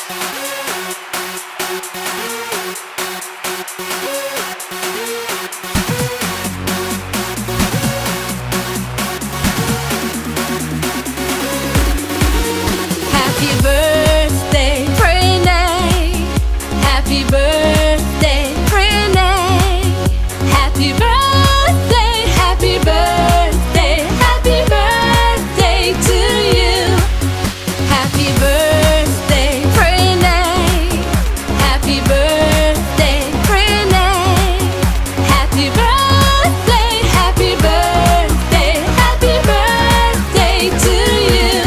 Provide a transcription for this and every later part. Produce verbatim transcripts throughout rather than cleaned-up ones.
Happy birthday, Pranay. Happy birthday, Pranay. Happy birthday, happy birthday, happy birthday to you. Happy birthday, Pranay. Happy birthday, Pranay. Happy birthday, happy birthday, happy birthday to you.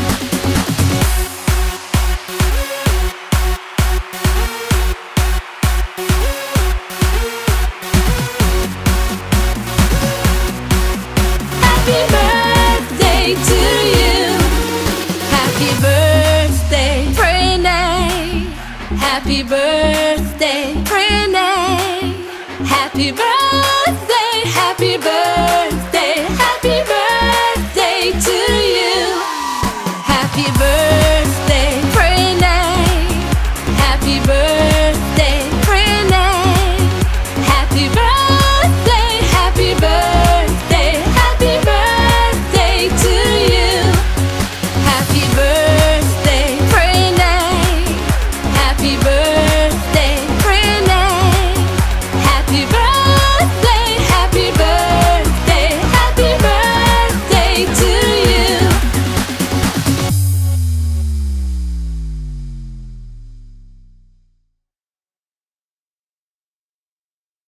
Happy birthday to you. Happy birthday, Pranay. Happy birthday, Pranay. Happy birthday, happy birthday.